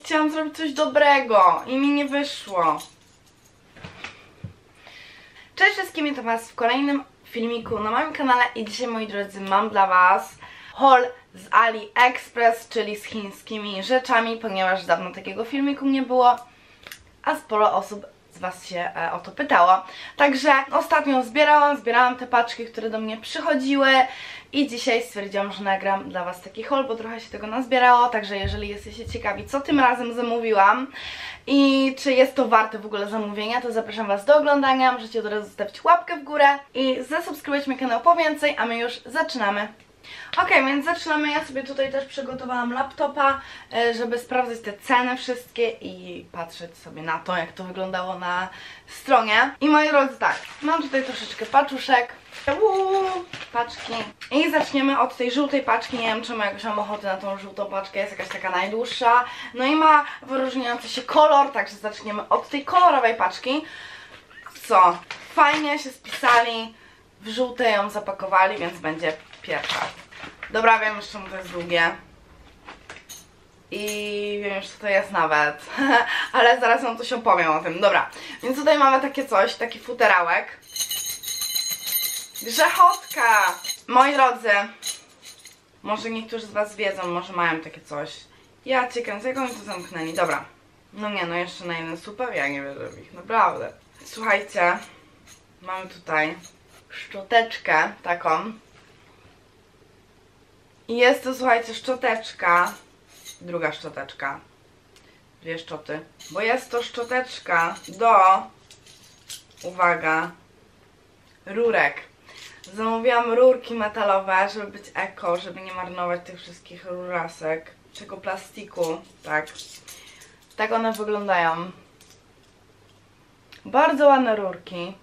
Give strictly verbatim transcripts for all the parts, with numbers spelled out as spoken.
Chciałam zrobić coś dobrego i mi nie wyszło. Cześć wszystkim, witam was w kolejnym filmiku na moim kanale i dzisiaj, moi drodzy, mam dla was haul z AliExpress, czyli z chińskimi rzeczami, ponieważ dawno takiego filmiku nie było, a sporo osób z was się e, o to pytało. Także ostatnio zbierałam, zbierałam te paczki, które do mnie przychodziły i dzisiaj stwierdziłam, że nagram dla was taki haul, bo trochę się tego nazbierało, także jeżeli jesteście ciekawi, co tym razem zamówiłam i czy jest to warte w ogóle zamówienia, to zapraszam was do oglądania, możecie od razu zostawić łapkę w górę i zasubskrybować mój kanał po więcej, a my już zaczynamy. Ok, więc zaczynamy. Ja sobie tutaj też przygotowałam laptopa, żeby sprawdzać te ceny wszystkie i patrzeć sobie na to, jak to wyglądało na stronie. I moi drodzy, tak, mam tutaj troszeczkę paczuszek, Uuu, paczki. I zaczniemy od tej żółtej paczki. Nie wiem, czemu jakoś mam ochotę na tą żółtą paczkę, jest jakaś taka najdłuższa. No i ma wyróżniający się kolor, także zaczniemy od tej kolorowej paczki. Co? Fajnie się spisali, w żółte ją zapakowali, więc będzie pierwsza. Dobra, wiem już, czemu to jest długie. I wiem już, co to jest nawet. Ale zaraz wam coś opowiem o tym. Dobra, więc tutaj mamy takie coś, taki futerałek. Grzechotka! Moi drodzy, może niektórzy z was wiedzą, może mają takie coś. Ja cię kręcę, jak oni to zamknęli. Dobra. No nie, no jeszcze na jeden super, ja nie wierzę w ich, naprawdę. Słuchajcie, mamy tutaj szczoteczkę taką. I jest to, słuchajcie, szczoteczka. Druga szczoteczka. Dwie szczoty. Bo jest to szczoteczka do, uwaga, rurek. Zamówiłam rurki metalowe, żeby być eko, żeby nie marnować tych wszystkich rurasek. Czego plastiku, tak. Tak one wyglądają. Bardzo ładne rurki.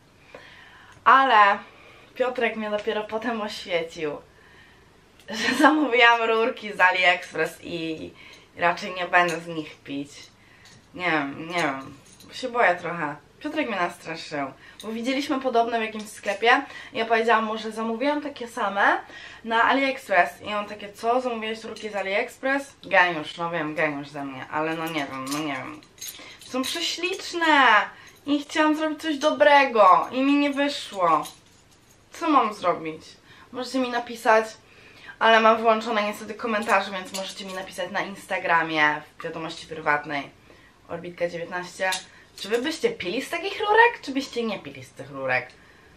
Ale Piotrek mnie dopiero potem oświecił, że zamówiłam rurki z AliExpress i raczej nie będę z nich pić. Nie wiem, nie wiem, bo się boję trochę. Piotrek mnie nastraszył, bo widzieliśmy podobne w jakimś sklepie i ja powiedziałam mu, że zamówiłam takie same na AliExpress i on takie, co? Zamówiłeś rurki z AliExpress? Geniusz, no wiem, geniusz ze mnie, ale no nie wiem, no nie wiem. Są prześliczne i chciałam zrobić coś dobrego i mi nie wyszło. Co mam zrobić? Możecie mi napisać, ale mam wyłączone niestety komentarze, więc możecie mi napisać na Instagramie w wiadomości prywatnej Orbitka dziewiętnaście. Czy wy byście pili z takich rurek, czy byście nie pili z tych rurek?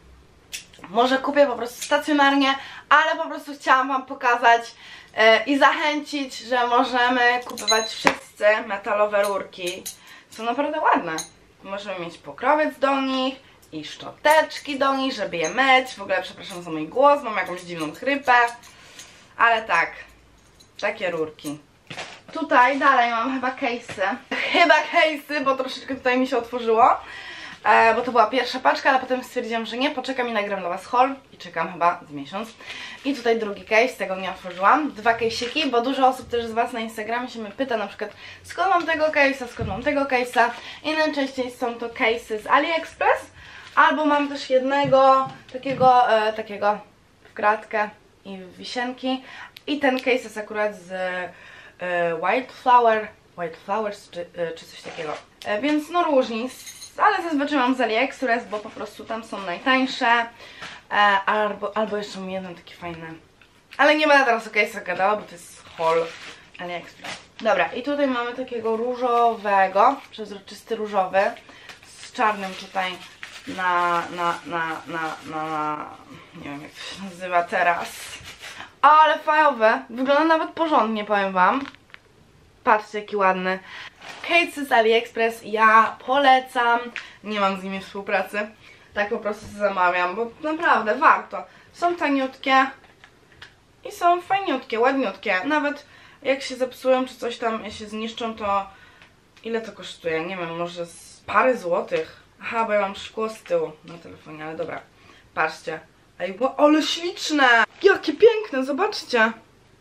Może kupię po prostu stacjonarnie, ale po prostu chciałam wam pokazać yy, i zachęcić, że możemy kupować wszyscy metalowe rurki. Są naprawdę ładne. Możemy mieć pokrowiec do nich i szczoteczki do nich, żeby je myć. W ogóle przepraszam za mój głos, mam jakąś dziwną chrypę. Ale tak, takie rurki. Tutaj dalej mam chyba case'y. Chyba case'y, bo troszeczkę tutaj mi się otworzyło. E, bo to była pierwsza paczka, ale potem stwierdziłam, że nie, poczekam i nagram dla was haul. I czekam chyba z miesiąc. I tutaj drugi case, tego nie otworzyłam. Dwa case'iki, bo dużo osób też z was na Instagramie się mnie pyta na przykład, skąd mam tego case'a, skąd mam tego case'a. I najczęściej są to case'y z AliExpress. Albo mam też jednego takiego, e, takiego w kratkę i w wisienki. I ten case jest akurat z e, Wildflower, Wildflowers czy, e, czy coś takiego. E, więc no różni, ale zazwyczaj mam z AliExpress, bo po prostu tam są najtańsze. E, albo, albo jeszcze mam jeden taki fajny. Ale nie będę teraz o case'ach gadała, bo to jest haul AliExpress. Dobra, i tutaj mamy takiego różowego, przezroczysty różowy, z czarnym tutaj na, na, na, na, na, na, nie wiem jak to się nazywa teraz. Ale fajowe, wygląda nawet porządnie, powiem wam. Patrzcie, jaki ładny. Case'y z AliExpress ja polecam. Nie mam z nimi współpracy. Tak po prostu zamawiam, bo naprawdę warto. Są taniutkie i są fajniutkie, ładniutkie. Nawet jak się zepsują czy coś tam, jak się zniszczą, to ile to kosztuje? Nie wiem, może z parę złotych. Aha, bo ja mam szkło z tyłu na telefonie, ale dobra. Patrzcie. Ej, ale śliczne! Jakie piękne, zobaczcie!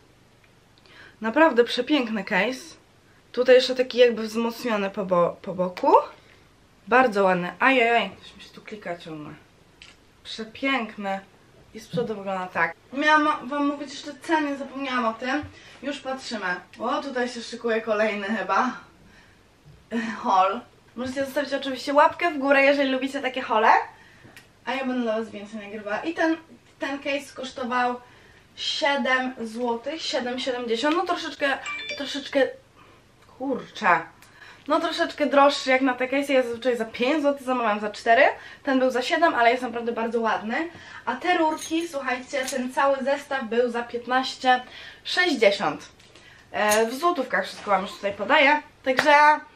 Naprawdę przepiękny case. Tutaj jeszcze taki jakby wzmocniony po, bo po boku. Bardzo ładny. Ajajaj, coś mi się tu klika ciągle. Przepiękny. i z przodu wygląda tak. Miałam wam mówić jeszcze ceny, zapomniałam o tym. Już patrzymy. O, tutaj się szykuje kolejny chyba haul. Możecie zostawić oczywiście łapkę w górę, jeżeli lubicie takie hole. A ja będę dla was więcej nagrywała. I ten, ten case kosztował siedem złotych, siedem siedemdziesiąt. No troszeczkę, troszeczkę, kurczę. No troszeczkę droższy jak na te case. Ja zazwyczaj za pięć złotych zamawiam za cztery. Ten był za siedem, ale jest naprawdę bardzo ładny. A te rurki, słuchajcie, ten cały zestaw był za piętnaście sześćdziesiąt. W złotówkach wszystko wam już tutaj podaję. Także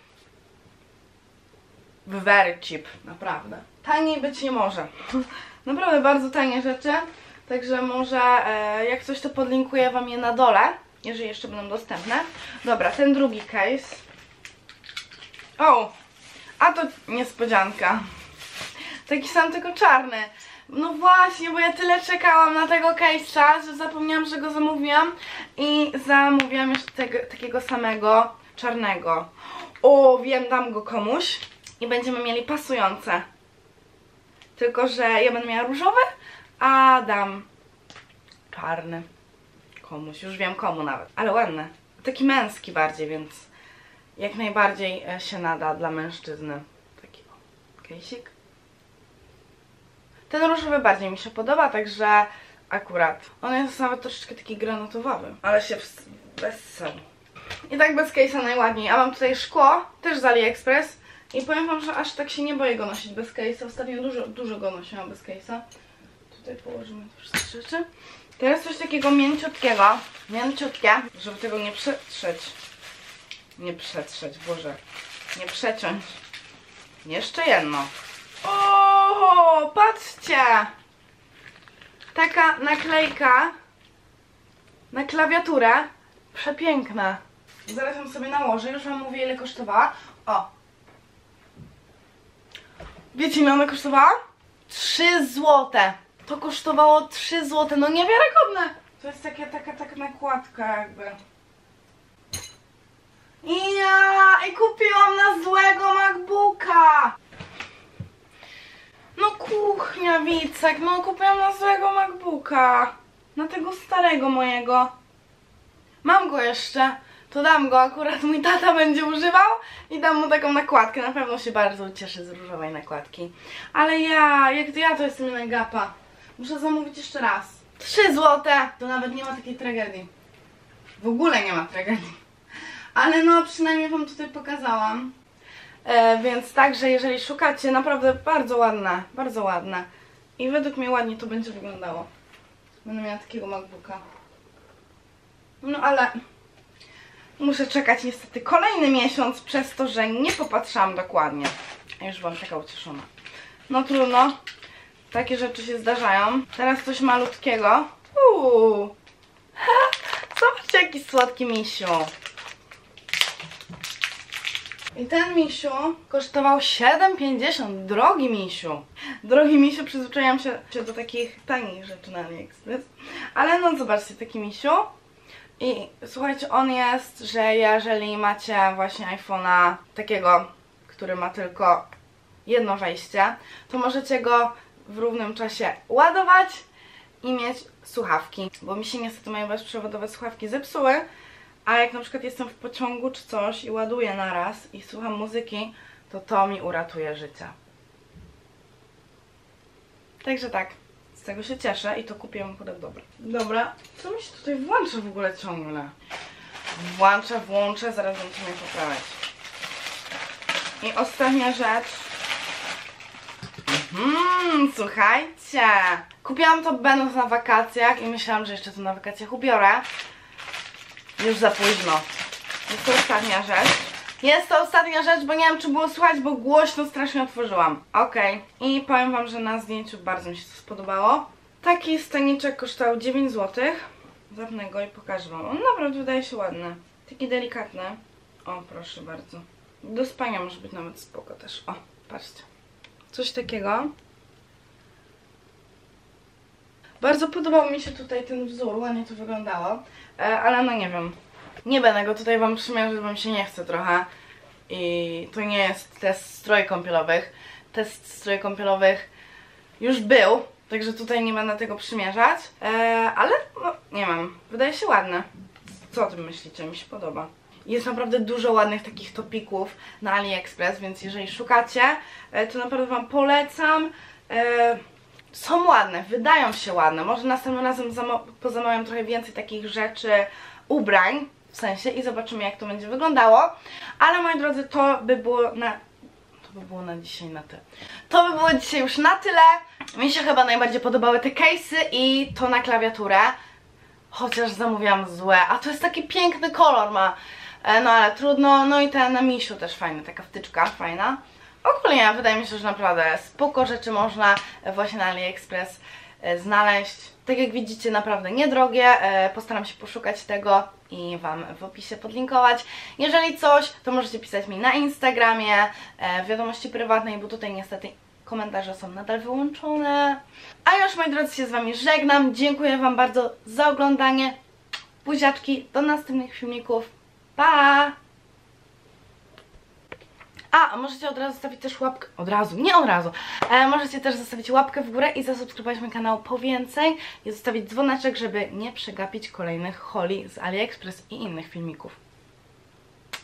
very cheap, naprawdę. Taniej być nie może. Naprawdę bardzo tanie rzeczy. Także może e, jak coś to podlinkuję wam je na dole, jeżeli jeszcze będą dostępne. Dobra, ten drugi case. O, a to niespodzianka. Taki sam, tylko czarny. No właśnie, bo ja tyle czekałam na tego case'a, że zapomniałam, że go zamówiłam. I zamówiłam jeszcze tego, takiego samego czarnego. O, wiem, dam go komuś i będziemy mieli pasujące. Tylko że ja będę miała różowy, a dam czarny komuś. Już wiem komu nawet, ale ładny. Taki męski bardziej, więc jak najbardziej się nada dla mężczyzny. Taki o, case'ik. Ten różowy bardziej mi się podoba, także akurat. On jest nawet troszeczkę taki granatowy, ale się wessał. I tak bez case'a najładniej. A mam tutaj szkło, też z AliExpress. I powiem wam, że aż tak się nie boję go nosić bez case'a. Ostatnio dużo, dużo go nosiłam bez case'a. Tutaj położymy te wszystkie rzeczy. Teraz coś takiego mięciutkiego. Mięciutkie, żeby tego nie przetrzeć. Nie przetrzeć, Boże. Nie przeciąć. Jeszcze jedno. O, patrzcie! Taka naklejka na klawiaturę. Przepiękna. Zaraz ją sobie nałożę. Już wam mówię, ile kosztowała. O! Wiecie, ile ona kosztowała? trzy złote. To kosztowało trzy złote. No niewiarygodne. To jest taka, taka, taka nakładka jakby. I ja! I kupiłam na złego MacBooka. No kuchnia, Wicek. No kupiłam na złego MacBooka. Na tego starego mojego. Mam go jeszcze. To dam go, akurat mój tata będzie używał i dam mu taką nakładkę. Na pewno się bardzo ucieszy z różowej nakładki. Ale ja, jak to ja to jestem na gapa. Muszę zamówić jeszcze raz. trzy złote! To nawet nie ma takiej tragedii. W ogóle nie ma tragedii. Ale no, przynajmniej wam tutaj pokazałam. E, więc także, jeżeli szukacie, naprawdę bardzo ładne, bardzo ładne. I według mnie ładnie to będzie wyglądało. Będę miała takiego MacBooka. No ale muszę czekać niestety kolejny miesiąc przez to, że nie popatrzyłam dokładnie. A już byłam taka ucieszona. No trudno. Takie rzeczy się zdarzają. Teraz coś malutkiego. Uuu. Zobaczcie, jaki słodki misiu. I ten misiu kosztował siedem pięćdziesiąt. Drogi misiu. Drogi misiu, przyzwyczaiłam się do takich tanich rzeczy na AliExpress. Ale no zobaczcie, taki misiu. I słuchajcie, on jest, że jeżeli macie właśnie iPhone'a takiego, który ma tylko jedno wejście, to możecie go w równym czasie ładować i mieć słuchawki. Bo mi się niestety moje bezprzewodowe słuchawki zepsuły, a jak na przykład jestem w pociągu czy coś i ładuję naraz i słucham muzyki, to to mi uratuje życie. Także tak. Z tego się cieszę i to kupiłam akurat dobre. Dobra, co mi się tutaj włącza w ogóle ciągle? Włączę, włączę, zaraz będziemy je poprawiać. I ostatnia rzecz. Mhm, słuchajcie. Kupiłam to będąc na wakacjach i myślałam, że jeszcze to na wakacjach ubiorę. Już za późno. Jest to ostatnia rzecz. Jest to ostatnia rzecz, bo nie wiem, czy było słychać, bo głośno strasznie otworzyłam. Okej. Okay. I powiem wam, że na zdjęciu bardzo mi się to spodobało. Taki staniczek kosztował dziewięć złotych. Zapnę go i pokażę wam. On naprawdę wydaje się ładny. Taki delikatny. O, proszę bardzo. Do spania może być nawet spoko też. O, patrzcie. Coś takiego. Bardzo podobał mi się tutaj ten wzór, ładnie to wyglądało. E, ale no nie wiem. Nie będę go tutaj wam przymierzyć, bo mi się nie chce trochę. I to nie jest test strojów kąpielowych. Test strojów kąpielowych już był Także tutaj nie będę tego przymierzać, eee, ale no, nie wiem, wydaje się ładne. Co o tym myślicie? Mi się podoba. Jest naprawdę dużo ładnych takich topików na AliExpress, więc jeżeli szukacie, to naprawdę Wam polecam. Są ładne, wydają się ładne. Może następnym razem pozamawiam trochę więcej takich rzeczy, ubrań w sensie i zobaczymy, jak to będzie wyglądało. Ale moi drodzy, to by było na... To by było na dzisiaj na tyle. To by było dzisiaj już na tyle. Mi się chyba najbardziej podobały te case'y i to na klawiaturę. Chociaż zamówiłam złe, a to jest taki piękny kolor ma. No ale trudno, no i ten na misiu też fajny, taka wtyczka fajna. Ogólnie wydaje mi się, że naprawdę spoko rzeczy można właśnie na AliExpress znaleźć. Tak jak widzicie, naprawdę niedrogie. Postaram się poszukać tego i Wam w opisie podlinkować. Jeżeli coś, to możecie pisać mi na Instagramie, w wiadomości prywatnej, bo tutaj niestety komentarze są nadal wyłączone. A już, moi drodzy, się z Wami żegnam. Dziękuję Wam bardzo za oglądanie. Buziaczki, do następnych filmików. Pa! A, możecie od razu zostawić też łapkę, od razu, nie od razu, e, możecie też zostawić łapkę w górę i zasubskrybować mój kanał po więcej i zostawić dzwoneczek, żeby nie przegapić kolejnych hauli z AliExpress i innych filmików.